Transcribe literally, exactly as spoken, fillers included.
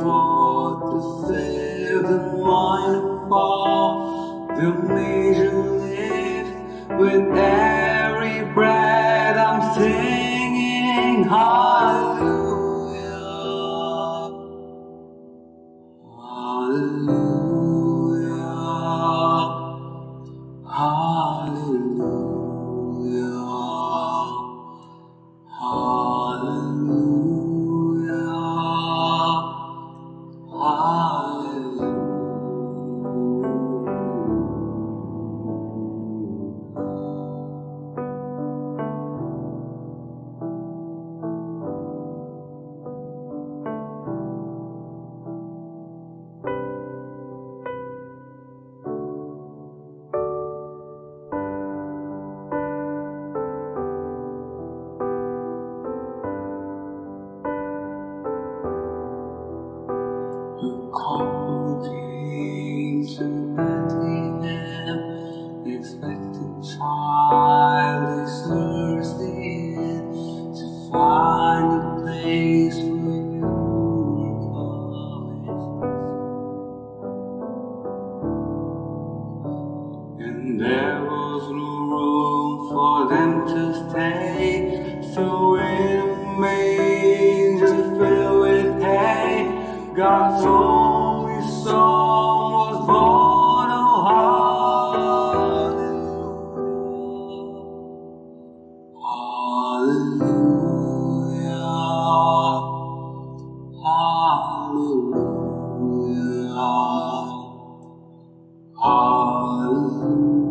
fought the fifth and minor fall. The major lift with every breath. I'm singing hallelujah, hallelujah, hallelujah, hallelujah, hallelujah. A couple came to Bethlehem, expected child is thirsty to find a place where you were coming. And there was no room for them to stay, so in a manger filled with hay, God's only Son was born. Oh, hallelujah, hallelujah, hallelujah, hallelujah.